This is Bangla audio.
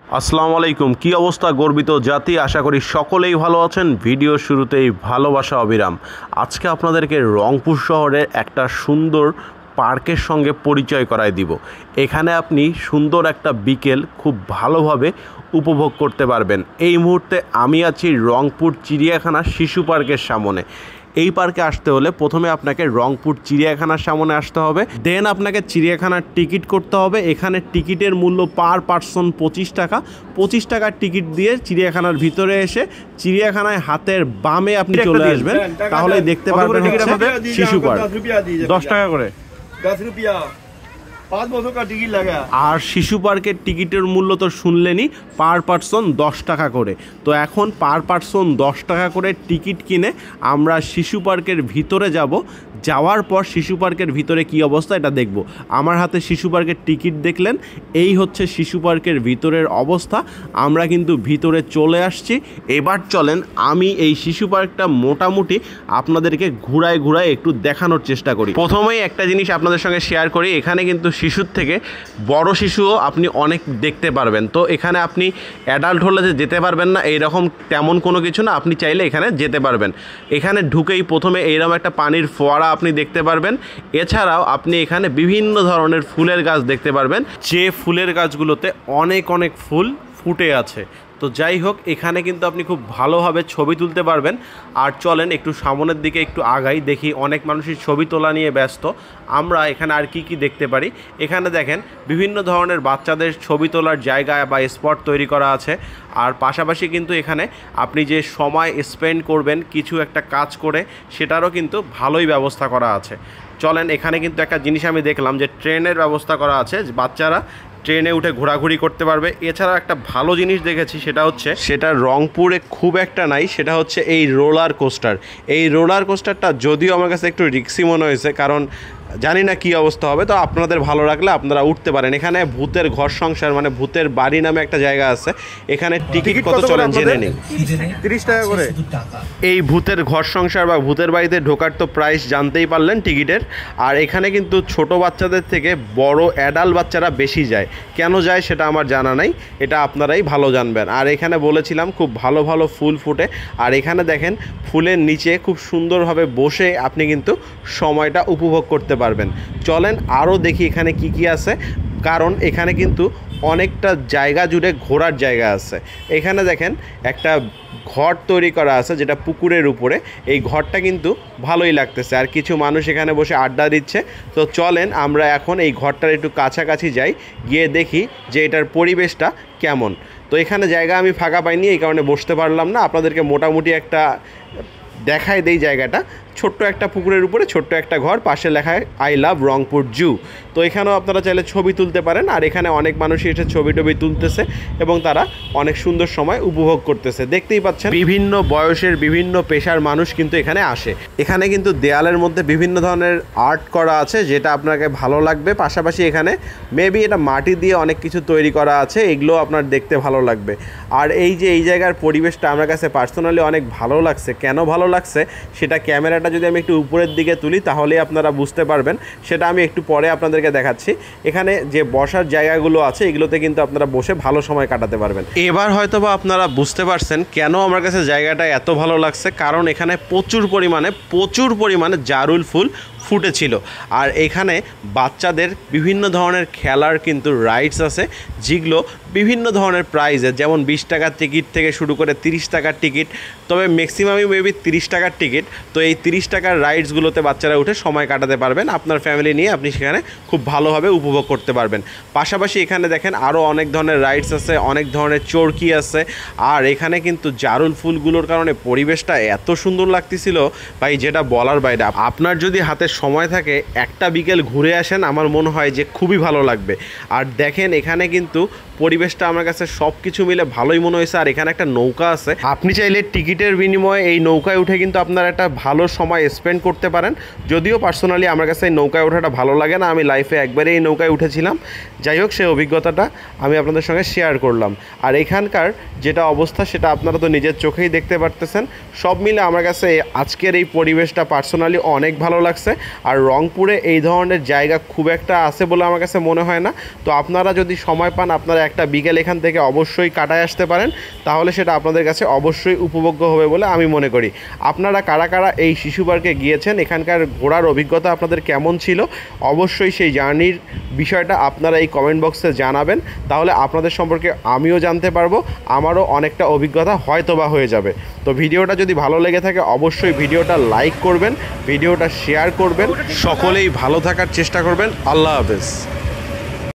আসসালামু আলাইকুম। কি অবস্থা গর্বিত জাতি, আশা করি সকলেই ভালো আছেন। ভিডিও শুরুতেই ভালোবাসা অবিরাম। আজকে আপনাদেরকে রংপুর শহরের একটা সুন্দর পার্কের সঙ্গে পরিচয় করায় দিব। এখানে আপনি সুন্দর একটা বিকেল খুব ভালোভাবে উপভোগ করতে পারবেন। এই মুহূর্তে আমি আছি রংপুর চিড়িয়াখানা শিশু পার্কের সামনে। এই পার্কে আসতে হলে প্রথমে আপনাকে রংপুর চিড়িয়াখানার সামনে আসতে হবে, দেন আপনাকে চিড়িয়াখানার টিকিট করতে হবে। এখানে টিকিটের মূল্য পার পার্সন 25 টাকা। 25 টাকার টিকিট দিয়ে চিড়িয়াখানার ভিতরে এসে চিড়িয়াখানায় হাতের বামে আপনি চলে আসবেন, তাহলেই দেখতে পারবেন হচ্ছে শিশু পার্ক। 10 টাকা করে 10 रुपया 5 बसों का टिकट लगा। আর শিশু পার্কের টিকিটের মূল্য তো শুনলেনই, পার পার্সন 10 টাকা করে। তো এখন পার পার্সন 10 টাকা করে টিকিট কিনে আমরা শিশু পার্কের ভিতরে যাব। যাওয়ার পর শিশু পার্কের ভিতরে কি অবস্থা এটা দেখব। আমার হাতে শিশু পার্কের টিকিট দেখলেন, এই হচ্ছে শিশু পার্কের ভিতরের অবস্থা। আমরা কিন্তু ভিতরে চলে আসছি। এবার চলেন আমি এই শিশু পার্কটা মোটামুটি আপনাদেরকে ঘুরায় ঘুরায় একটু দেখানোর চেষ্টা করি। প্রথমেই একটা জিনিস আপনাদের সঙ্গে শেয়ার করি, এখানে কিন্তু শিশুর থেকে বড় শিশুও আপনি অনেক দেখতে পারবেন। তো এখানে আপনি অ্যাডাল্ট হলে যে যেতে পারবেন না এইরকম তেমন কোনো কিছু না, আপনি চাইলে এখানে যেতে পারবেন। এখানে ঢুকেই প্রথমে এইরকম একটা পানির ফোয়ারা আপনি দেখতে পারবেন। এছাড়াও আপনি এখানে বিভিন্ন ধরনের ফুলের গাছ দেখতে পারবেন, যে ফুলের গাছগুলোতে অনেক অনেক ফুল ফুটে আছে। তো যাই হোক, এখানে কিন্তু আপনি খুব ভালোভাবে ছবি তুলতে পারবেন। আর চলেন একটু সামনের দিকে একটু আগাই, দেখি অনেক মানুষই ছবি তোলা নিয়ে ব্যস্ত। আমরা এখানে আর কি দেখতে পারি, এখানে দেখেন বিভিন্ন ধরনের বাচ্চাদের ছবি তোলার জায়গা বা স্পট তৈরি করা আছে। আর পাশাপাশি কিন্তু এখানে আপনি যে সময় স্পেন্ড করবেন কিছু একটা কাজ করে, সেটারও কিন্তু ভালোই ব্যবস্থা করা আছে। চলেন, এখানে কিন্তু একটা জিনিস আমি দেখলাম যে ট্রেনের ব্যবস্থা করা আছে, বাচ্চারা ট্রেনে উঠে ঘোরাঘুরি করতে পারবে। এছাড়া একটা ভালো জিনিস দেখেছি, সেটা রংপুরে খুব একটা নাই, সেটা হচ্ছে এই রোলার কোস্টার। এই রোলার কোস্টারটা যদিও আমার কাছে একটু রিস্কি মনে হয়েছে, কারণ জানি না কি অবস্থা হবে। তো আপনাদের ভালো লাগলে আপনারা উঠতে পারেন। এখানে ভূতের ঘর সংসার মানে ভূতের বাড়ি নামে একটা জায়গা আছে, এখানে টিকিট কত চলেন জেনে নিন। 30 টাকা করে। এই ভূতের ঘর সংসার বা ভূতের বাড়িতে ঢোকার তো প্রাইস জানতেই পারলেন টিকিটের। আর এখানে কিন্তু ছোট বাচ্চাদের থেকে বড় অ্যাডাল্ট বাচ্চারা বেশি যায়। কেন যায় সেটা আমার জানা নাই, এটা আপনারাই ভালো জানবেন। আর এখানে বলেছিলাম খুব ভালো ভালো ফুল ফুটে। আর এখানে দেখেন ফুলের নিচে খুব সুন্দরভাবে বসে আপনি কিন্তু সময়টা উপভোগ করতে পারবেন। চলেন আরও দেখি এখানে কি কি আছে, কারণ এখানে কিন্তু অনেকটা জায়গা জুড়ে ঘোরার জায়গা আছে। এখানে দেখেন একটা ঘর তৈরি করা আছে যেটা পুকুরের উপরে। এই ঘরটা কিন্তু ভালোই লাগতেছে, আর কিছু মানুষ এখানে বসে আড্ডা দিচ্ছে। তো চলেন আমরা এখন এই ঘরটার একটু কাছাকাছি যাই, গিয়ে দেখি যে এটার পরিবেশটা কেমন। তো এখানে জায়গা আমি ফাঁকা পাইনি, এই কারণে বসতে পারলাম না। আপনাদেরকে মোটামুটি একটা দেখায় দেই জায়গাটা। ছোট্ট একটা পুকুরের উপরে ছোট্ট একটা ঘর, পাশে লেখায় আই লাভ রংপুর জু। তো এখানেও আপনারা চাইলে ছবি তুলতে পারেন। আর এখানে অনেক মানুষই এসে ছবি টবি তুলতেছে এবং তারা অনেক সুন্দর সময় উপভোগ করতেছে। দেখতেই পাচ্ছেন বিভিন্ন বয়সের বিভিন্ন পেশার মানুষ কিন্তু এখানে আসে। এখানে কিন্তু দেয়ালের মধ্যে বিভিন্ন ধরনের আর্ট করা আছে, যেটা আপনাকে ভালো লাগবে। পাশাপাশি এখানে মেবি এটা মাটি দিয়ে অনেক কিছু তৈরি করা আছে, এগুলো আপনার দেখতে ভালো লাগবে। আর এই যে এই জায়গার পরিবেশটা আমার কাছে পার্সোনালি অনেক ভালো লাগছে। কেন ভালো লাগছে সেটা ক্যামেরাটা যদি আমি একটু উপরের দিকে তুলি তাহলেই আপনারা বুঝতে পারবেন, সেটা আমি একটু পরে আপনাদেরকে দেখাচ্ছি। এখানে যে বসার জায়গাগুলো আছে এগুলোতে কিন্তু আপনারা বসে ভালো সময় কাটাতে পারবেন। এবার হয়তোবা আপনারা বুঝতে পারছেন কেন আমার কাছে জায়গাটা এত ভালো লাগছে, কারণ এখানে প্রচুর পরিমাণে জারুল ফুল ফুটেছিল। আর এখানে বাচ্চাদের বিভিন্ন ধরনের খেলার কিন্তু রাইডস আছে, যেগুলো বিভিন্ন ধরনের প্রাইজে, যেমন 20 টাকার টিকিট থেকে শুরু করে 30 টাকার টিকিট, তবে ম্যাক্সিমামই মেবি 30 টাকার টিকিট। তো এই 30 টাকার রাইডসগুলোতে বাচ্চারা উঠে সময় কাটাতে পারবেন। আপনার ফ্যামিলি নিয়ে আপনি সেখানে খুব ভালোভাবে উপভোগ করতে পারবেন। পাশাপাশি এখানে দেখেন আরও অনেক ধরনের রাইডস আছে, অনেক ধরনের চরকি আছে। আর এখানে কিন্তু জারুল ফুলগুলোর কারণে পরিবেশটা এত সুন্দর লাগতেছিল ভাই, যেটা বলার বাইরে। আপনার যদি হাতে সময় থাকে একটা বিকেল ঘুরে আসেন, আমার মনে হয় যে খুবই ভালো লাগবে। আর দেখেন এখানে কিন্তু পরিবেশটা আমার কাছে সব কিছু মিলে ভালোই মনে হয়েছে। আর এখানে একটা নৌকা আছে, আপনি চাইলে টিকিটের বিনিময়ে এই নৌকায় উঠে কিন্তু আপনারা একটা ভালো সময় স্পেন্ড করতে পারেন। যদিও পার্সোনালি আমার কাছে এই নৌকায় ওঠাটা ভালো লাগে না, আমি লাইফে একবারে এই নৌকায় উঠেছিলাম। যাই হোক, সেই অভিজ্ঞতাটা আমি আপনাদের সঙ্গে শেয়ার করলাম। আর এখানকার যেটা অবস্থা সেটা আপনারা তো নিজের চোখেই দেখতে পারতেছেন। সব মিলে আমার কাছে আজকের এই পরিবেশটা পার্সোনালি অনেক ভালো লাগছে। আর রংপুরে এই ধরনের জায়গা খুব একটা আছে বলে আমার কাছে মনে হয় না। তো আপনারা যদি সময় পান আপনারা একটা বিকেল এখান থেকে অবশ্যই কাটায় আসতে পারেন, তাহলে সেটা আপনাদের কাছে অবশ্যই উপভোগ্য হবে বলে আমি মনে করি। আপনারা কারা কারা এই শিশু পার্কে গিয়েছেন, এখানকার ঘোরার অভিজ্ঞতা আপনাদের কেমন ছিল, অবশ্যই সেই জার্নির বিষয়টা আপনারা এই কমেন্ট বক্সে জানাবেন। তাহলে আপনাদের সম্পর্কে আমিও জানতে পারবো, আমারও অনেকটা অভিজ্ঞতা হয়তোবা হয়ে যাবে। তো ভিডিওটা যদি ভালো লেগে থাকে অবশ্যই ভিডিওটা লাইক করবেন, ভিডিওটা শেয়ার করবেন, সকলেই ভালো থাকার চেষ্টা করবেন। আল্লাহ হাফেজ।